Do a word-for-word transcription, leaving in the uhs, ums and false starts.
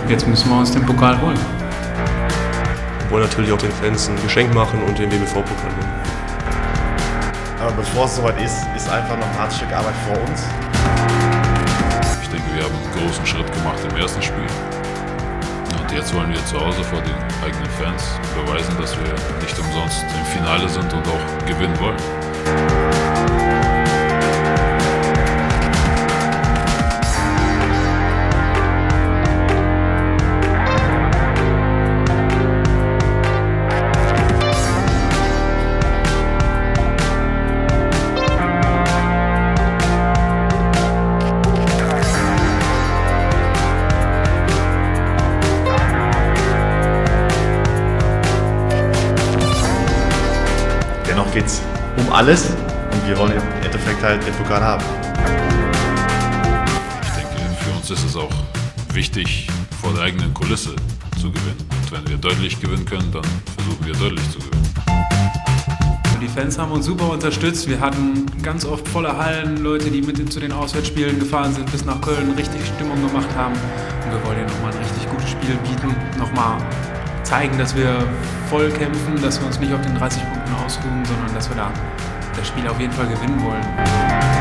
jetzt müssen wir uns den Pokal holen. Wir wollen natürlich auch den Fans ein Geschenk machen und den W B V-Pokal nehmen. Aber bevor es soweit ist, ist einfach noch ein hartes Stück Arbeit vor uns. Ich denke, wir haben einen großen Schritt gemacht im ersten Spiel. Und jetzt wollen wir zu Hause vor den eigenen Fans beweisen, dass wir nicht umsonst im Finale sind und auch gewinnen wollen. Dennoch geht es um alles und wir wollen im Endeffekt halt den Pokal haben. Ich denke, für uns ist es auch wichtig, vor der eigenen Kulisse zu gewinnen. Und wenn wir deutlich gewinnen können, dann versuchen wir deutlich zu gewinnen. Die Fans haben uns super unterstützt. Wir hatten ganz oft volle Hallen, Leute, die mit zu den Auswärtsspielen gefahren sind, bis nach Köln richtig Stimmung gemacht haben. Und wir wollen ihnen nochmal ein richtig gutes Spiel bieten, nochmal zeigen, dass wir voll kämpfen, dass wir uns nicht auf den dreißig Punkten ausruhen, sondern dass wir da das Spiel auf jeden Fall gewinnen wollen.